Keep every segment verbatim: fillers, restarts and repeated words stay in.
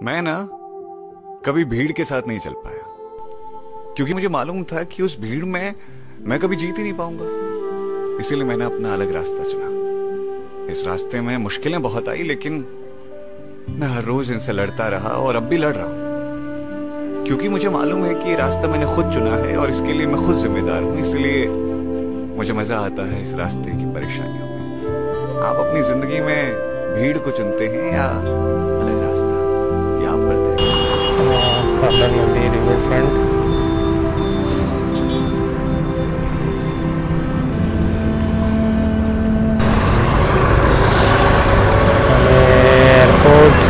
मैं ना कभी भीड़ के साथ नहीं चल पाया, क्योंकि मुझे मालूम था कि उस भीड़ में मैं कभी जीत ही नहीं पाऊंगा। इसीलिए मैंने अपना अलग रास्ता चुना। इस रास्ते में मुश्किलें बहुत आई, लेकिन मैं हर रोज इनसे लड़ता रहा और अब भी लड़ रहा हूं, क्योंकि मुझे मालूम है कि ये रास्ता मैंने खुद चुना है और इसके लिए मैं खुद जिम्मेदार हूं। इसलिए मुझे मजा आता है इस रास्ते की परेशानियों में। आप अपनी जिंदगी में भीड़ को चुनते हैं या अलग रास्ता, ये आप करते हैं। साधना नदी रिवर फ्रंट। एयरपोर्ट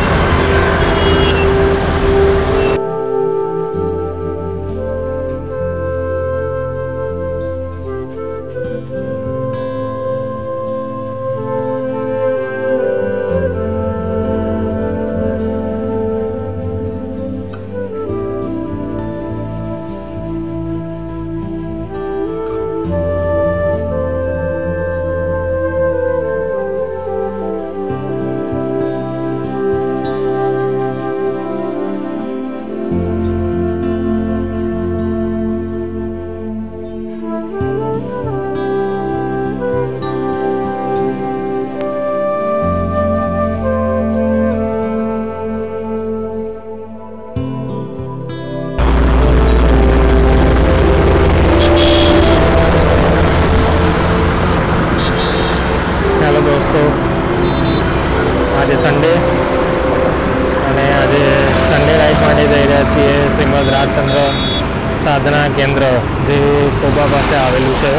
संडे અને આજે સન્ડે રાઈડ માટે જઈ રહ્યા છીએ શ્રીમદ રાજચંદ્ર સાધના કેન્દ્ર, જે કોબા પાસે આવેલું છે,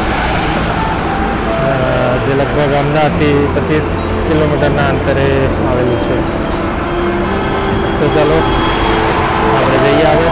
જે લગભગ અમદાવાદથી પચીસ કિલોમીટરના અંતરે આવેલું છે. તો ચાલો આપણે જઈએ આવે.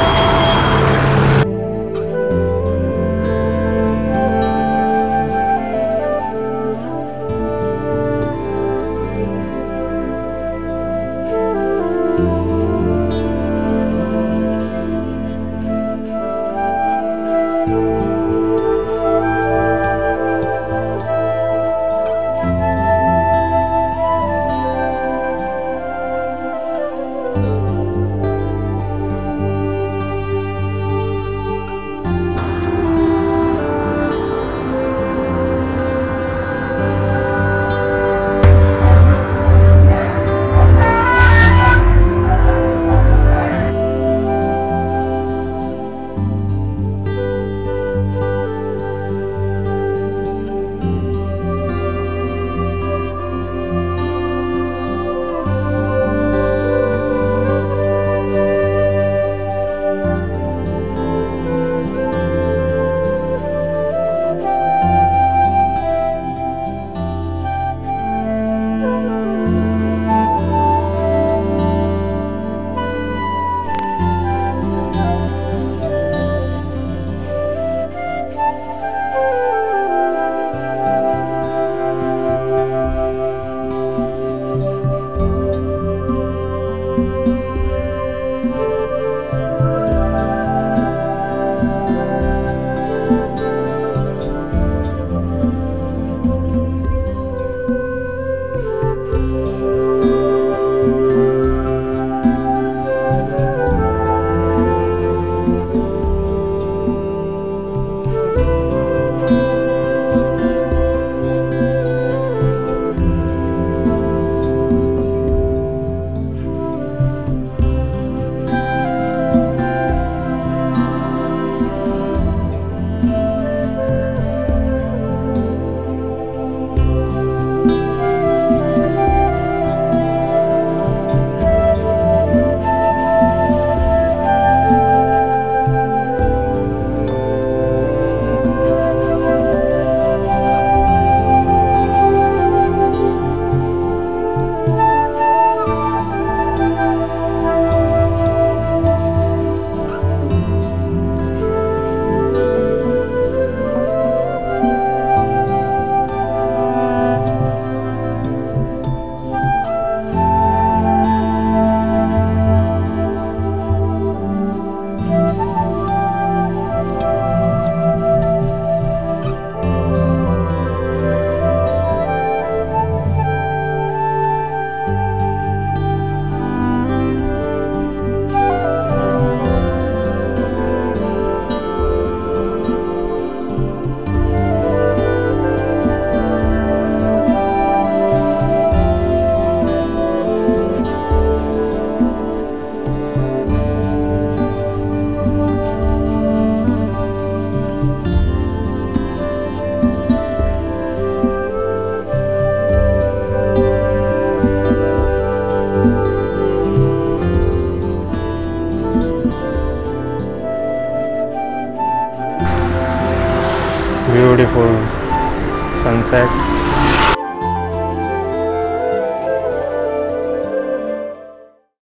Beautiful sunset.